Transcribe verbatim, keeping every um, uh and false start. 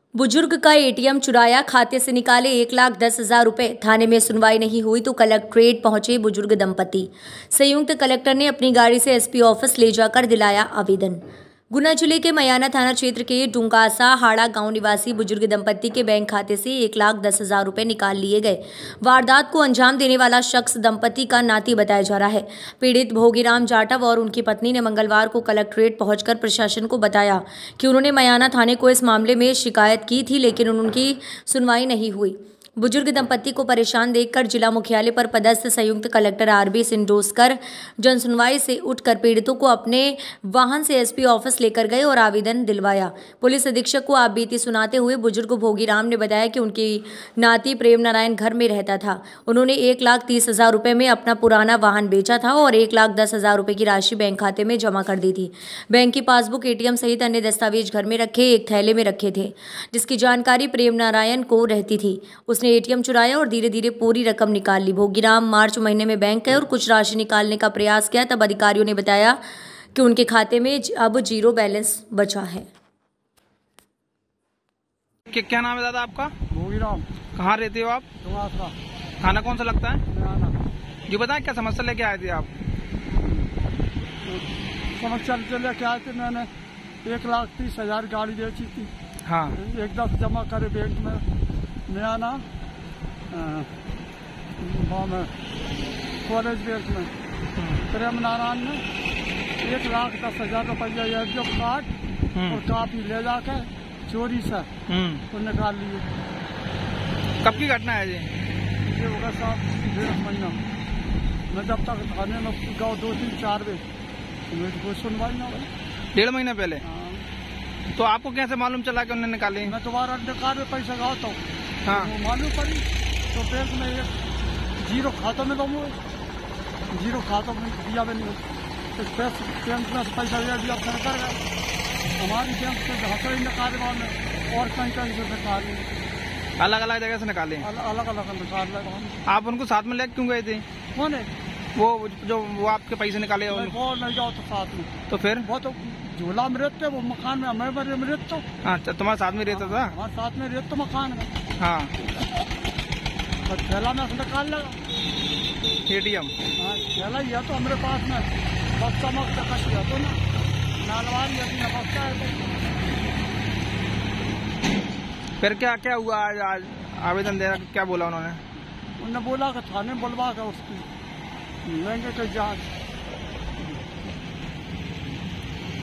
बुजुर्ग का एटीएम चुराया, खाते से निकाले एक लाख दस हजार रुपए। थाने में सुनवाई नहीं हुई तो कलेक्ट्रेट पहुंचे बुजुर्ग दंपति। संयुक्त कलेक्टर ने अपनी गाड़ी से एसपी ऑफिस ले जाकर दिलाया आवेदन। गुना जिले के मयाना थाना क्षेत्र के डुंगासा हाड़ा गांव निवासी बुजुर्ग दंपति के बैंक खाते से एक लाख दस हजार रुपए निकाल लिए गए। वारदात को अंजाम देने वाला शख्स दंपति का नाती बताया जा रहा है। पीड़ित भोगीराम जाटव और उनकी पत्नी ने मंगलवार को कलेक्ट्रेट पहुंचकर प्रशासन को बताया कि उन्होंने मयाना थाने को इस मामले में शिकायत की थी, लेकिन उनकी सुनवाई नहीं हुई। बुजुर्ग दंपति को परेशान देखकर जिला मुख्यालय पर पदस्थ संयुक्त कलेक्टर आरबी सिंडोस्कर जनसुनवाई से उठकर पीड़ितों को अपने वाहन से एसपी ऑफिस लेकर गए और आवेदन दिलवाया। पुलिस अधीक्षक को आप बीती सुनाते हुए बुजुर्ग भोगीराम ने बताया कि उनकी नाती प्रेम नारायण घर में रहता था। उन्होंने एक लाख तीस हजार रुपये में अपना पुराना वाहन बेचा था और एक लाख दस हजार रुपये की राशि बैंक खाते में जमा कर दी थी। बैंक की पासबुक, एटीएम सहित अन्य दस्तावेज घर में रखे एक थैले में रखे थे, जिसकी जानकारी प्रेम नारायण को रहती थी। उसने एटीएम चुराया और धीरे धीरे पूरी रकम निकाल ली। भोगीराम मार्च महीने में बैंक गए और कुछ राशि निकालने का प्रयास किया, तब अधिकारियों ने बताया कि उनके खाते में अब जीरो बैलेंस बचा है। क्या नाम है दादा आपका? भोगीराम। कहाँ रहते हो आप? थाना कौन सा लगता है? जी बताएं, क्या समस्या लेके आए थे आप? समस्या लेके आए थे, मैंने एक लाख तीस हजार गाड़ी बेची थी। हाँ। एक दस जमा करे बैंक में नयाना में कॉलेज बैंक में। प्रेम नारायण ने एक लाख दस हजार रुपया एसडीओ कार्ड और कापी ले जाकर चोरी से तो निकाल लिए। कब की घटना है जी? ये होगा साहब डेढ़ महीना। मैं जब तक थाने में गाँव दो तीन चार बजे मेरी कोई सुनवाई ना हुई। डेढ़ महीना पहले? तो आपको कैसे मालूम चला कि उन्होंने निकाले? मैं दोबारा निकाल में पैसा गाता हूँ। हाँ। वो मालूम पड़ी तो बैंक में एक जीरो खाता में लूँ, जीरो खाता में दिया भी नहीं। तो बैंक में पैसा दिया दिया कर गया। हमारी बैंक से ढाका ही निकाले में और कहीं कहीं से निकाले, अलग अलग जगह से निकाले। अलग अलग निकाल लगा। आप उनको साथ में लेकर क्यों गए थे? कौन है वो जो वो आपके पैसे निकाले? वो नहीं जाओ तो साथ में। तो फिर वो तो झूला में रहते, वो मकान में हमें बड़े में रहते। अच्छा, तुम्हारे साथ में रहता था? हमारे साथ में रहते मकान में। हाँ। थैला में निकाल लगा एटीएम। हाँ, थैला ही है तो हमारे पास में बस चमक चकस है तो ना नालवार यदि नपकता है तो। फिर क्या क्या हुआ आज? आज आवेदन देना क्या बोला उन्होंने? उन्होंने बोला कि थाने बुलवा कर उसकी लेंगे कोई जांच।